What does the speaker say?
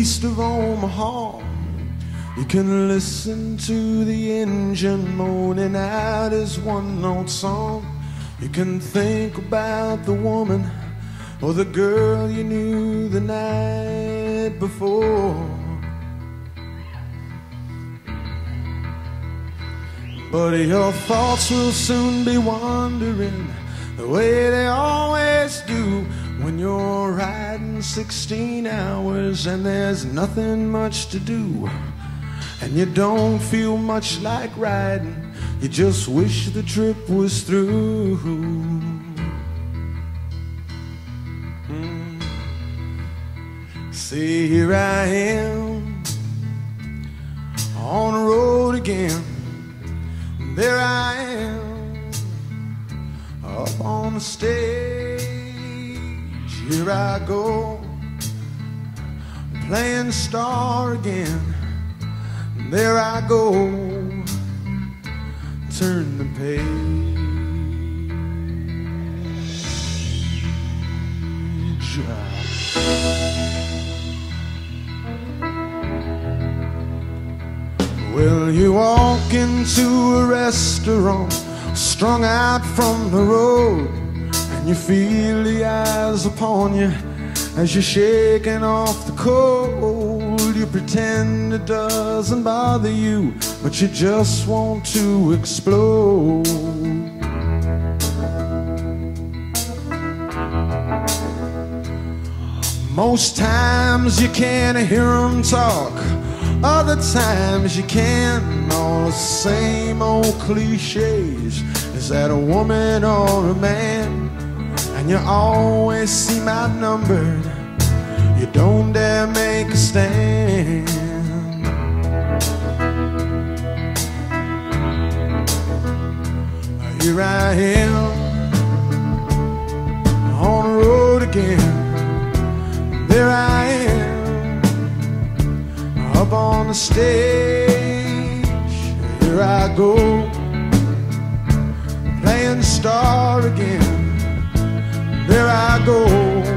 east of Omaha. You can listen to the engine moaning out his one-note song. You can think about the woman or the girl you knew the night before. But your thoughts will soon be wandering the way they always do when you're riding 16 hours and there's nothing much to do. And you don't feel much like riding, you just wish the trip was through. See, here I am on the road again. There I am up on the stage. Here I go playing star again. There I go, turn the page. Well, you walk into a restaurant, strung out from the road, and you feel the eyes upon you as you're shaking off the cold. You pretend it doesn't bother you, but you just want to explode. Most times you can't hear them talk, other times you can. All the same old cliches. Is that a woman or a man? And you always seem outnumbered. You don't dare make a stand. Here I am on the road again. There I am up on the stage. Here I go playing star again. There I go